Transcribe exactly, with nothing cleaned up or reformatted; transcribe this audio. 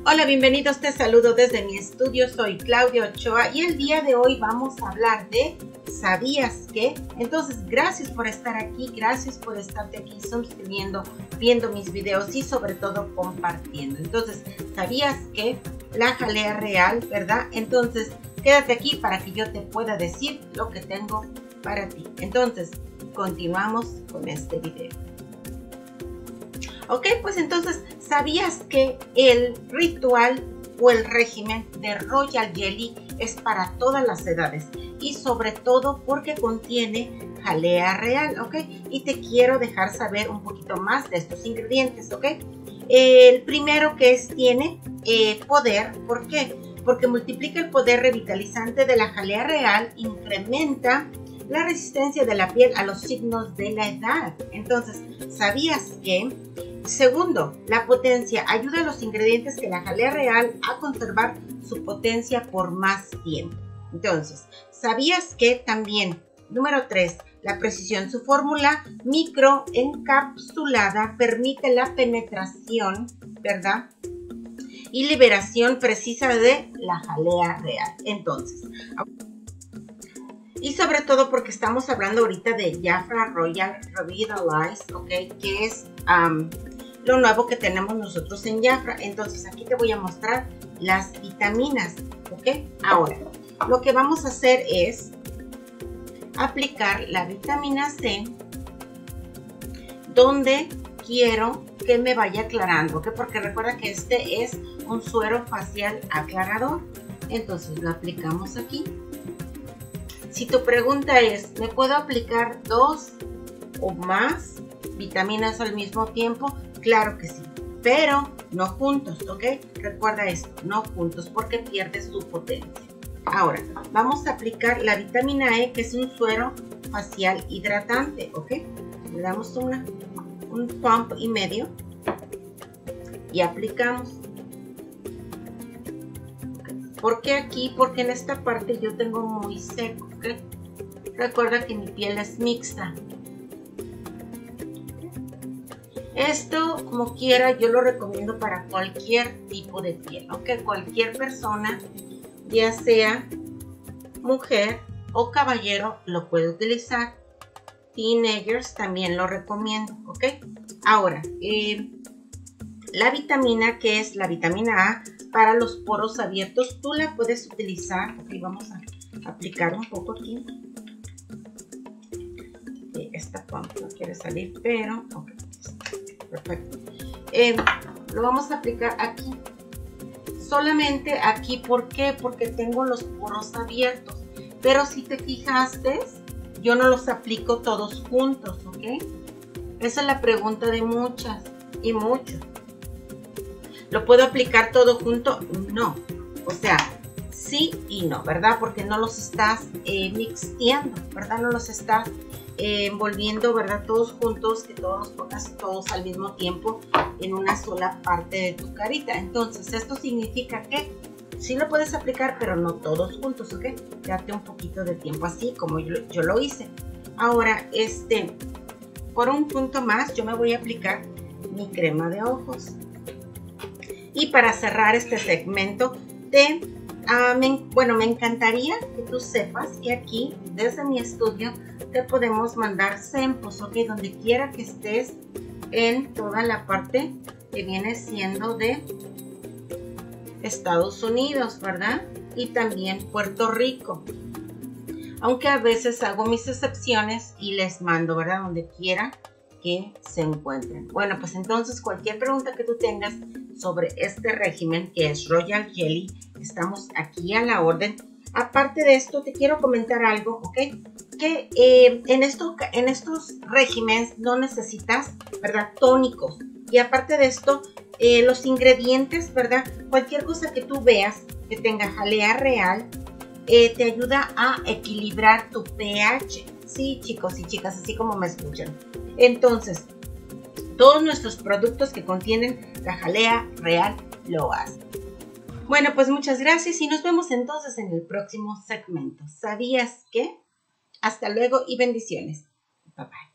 Hola, bienvenidos, te saludo desde mi estudio, soy Claudia Ochoa y el día de hoy vamos a hablar de ¿sabías qué? Entonces, gracias por estar aquí, gracias por estarte aquí suscribiendo, viendo mis videos y sobre todo compartiendo. Entonces, ¿sabías qué? La jalea real, ¿verdad? Entonces, quédate aquí para que yo te pueda decir lo que tengo para ti. Entonces, continuamos con este video. Ok, pues entonces, ¿sabías que el ritual o el régimen de Royal Jelly es para todas las edades? Y sobre todo porque contiene jalea real, ¿ok? Y te quiero dejar saber un poquito más de estos ingredientes, ¿ok? El primero que es, tiene eh, poder, ¿por qué? Porque multiplica el poder revitalizante de la jalea real, incrementa la resistencia de la piel a los signos de la edad. Entonces, ¿sabías que? Segundo, la potencia ayuda a los ingredientes que la jalea real a conservar su potencia por más tiempo. Entonces, ¿sabías que también? Número tres, la precisión. Su fórmula microencapsulada permite la penetración, ¿verdad? Y liberación precisa de la jalea real. Entonces, y sobre todo porque estamos hablando ahorita de Jafra Royal Revitalize, ¿ok? Que es um, lo nuevo que tenemos nosotros en Jafra. Entonces aquí te voy a mostrar las vitaminas, ¿ok? Ahora, lo que vamos a hacer es aplicar la vitamina C donde quiero que me vaya aclarando, ¿ok? Porque recuerda que este es un suero facial aclarador. Entonces lo aplicamos aquí. Si tu pregunta es, ¿me puedo aplicar dos o más vitaminas al mismo tiempo? Claro que sí, pero no juntos, ¿ok? Recuerda esto, no juntos porque pierdes su potencia. Ahora, vamos a aplicar la vitamina E, que es un suero facial hidratante, ¿ok? Le damos una, un pump y medio y aplicamos. ¿Por qué aquí? Porque en esta parte yo tengo muy seco, ¿ok? Recuerda que mi piel es mixta. Esto, como quiera, yo lo recomiendo para cualquier tipo de piel, ¿ok? Cualquier persona, ya sea mujer o caballero, lo puede utilizar. Teenagers también lo recomiendo, ¿ok? Ahora, eh, la vitamina, que es la vitamina A, para los poros abiertos, tú la puedes utilizar. Ok, vamos a aplicar un poco aquí. Okay, esta pump no quiere salir, pero ok, perfecto. Eh, lo vamos a aplicar aquí. Solamente aquí, ¿por qué? Porque tengo los poros abiertos. Pero si te fijaste, yo no los aplico todos juntos, ¿ok? Esa es la pregunta de muchas y muchos. ¿Lo puedo aplicar todo junto? No. O sea, sí y no, ¿verdad? Porque no los estás eh, mixteando, ¿verdad? No los estás eh, envolviendo, ¿verdad? Todos juntos, que todos los pongas todos al mismo tiempo en una sola parte de tu carita. Entonces, esto significa que sí lo puedes aplicar, pero no todos juntos, ¿ok? Date un poquito de tiempo así como yo, yo lo hice. Ahora, este, por un punto más, yo me voy a aplicar mi crema de ojos. Y para cerrar este segmento, te, uh, me, bueno, me encantaría que tú sepas que aquí, desde mi estudio, te podemos mandar samples, ¿ok? Donde quiera que estés en toda la parte que viene siendo de Estados Unidos, ¿verdad? Y también Puerto Rico. Aunque a veces hago mis excepciones y les mando, ¿verdad? Donde quiera que se encuentren. Bueno, pues entonces cualquier pregunta que tú tengas sobre este régimen que es Royal Jelly, estamos aquí a la orden. Aparte de esto, te quiero comentar algo, ¿ok? Que eh, en, esto, en estos regímenes no necesitas, ¿verdad? Tónicos. Y aparte de esto, eh, los ingredientes, ¿verdad? Cualquier cosa que tú veas que tenga jalea real, eh, te ayuda a equilibrar tu pH. Sí, chicos y chicas, así como me escuchan. Entonces, todos nuestros productos que contienen la jalea real lo hacen. Bueno, pues muchas gracias y nos vemos entonces en el próximo segmento. ¿Sabías qué? Hasta luego y bendiciones. Bye bye.